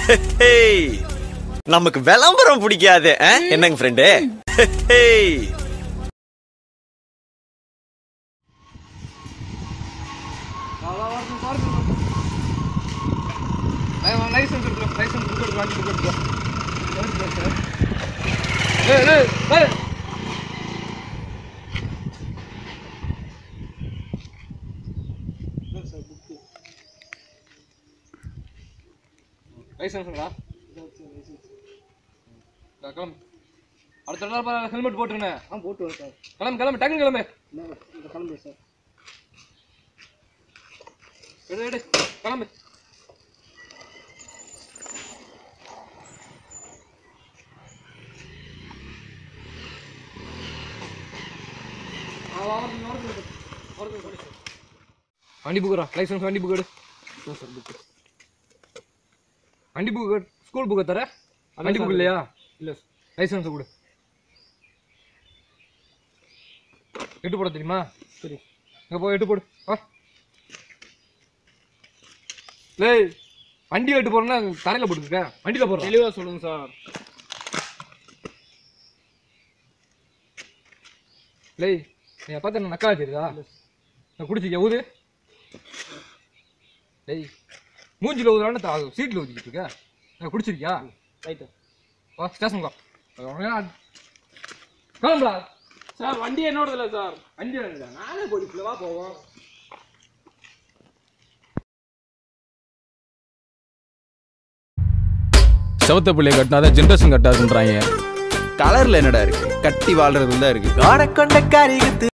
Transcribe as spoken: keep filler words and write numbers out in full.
நமக்கு விளம்பரம் பிடிக்காது என்னங்க ஃப்ரெண்டு? லைசன்ஸ்ங்களா? கிளம்பு. அடுத்த நாள் ஹெல்மெட் போட்டுருண்ணே. ஆ போட்டு வரேன் சார். கிளம்பு கிளம்பு டக்குன்னு கிளம்பு. கிளம்பு சார். எடு எடு கிளம்பு. வண்டி புக்குறா. லைசன்ஸ் வண்டி புக் எடு. Sir book. வண்டி புக்கு ஸ்கூல் புக்கு தர. வண்டி புக் இல்லையா? இல்லை லைசன்ஸ் கொடு. எட்டு போட தெரியுமா? சரி இங்கே போய் எட்டு போடு. ஆ லேய் வண்டி எட்டு போடுறேன்னா தரையில் போட்டுருக்க. வண்டியில் போடுறேன். தெளிவாக சொல்லுங்க சார். லேய் நீ பார்த்து என்ன நக்கலா தெரியுதா? நான் குடிச்சிக்க ஊது. லேய் மூஞ்சில் ஊதுறான்னு சீட்டில் ஊதிக்கிட்டு இருக்க. நான் குடிச்சிருக்கியா? ரைட்டு வா ஸ்டேஷனுக்கா. கிளம்புடா சார். வண்டி என்னோடது இல்லை சார். வண்டி இல்லை நானே போலீஸ்ல வா போவோம். செவத்த பிள்ளைய கட்டினாதான் ஜென்ரேஷன் கட்டாதுன்றாங்க. கலர்ல என்னடா இருக்கு? கட்டி வாழ்றதுல தான் இருக்கு.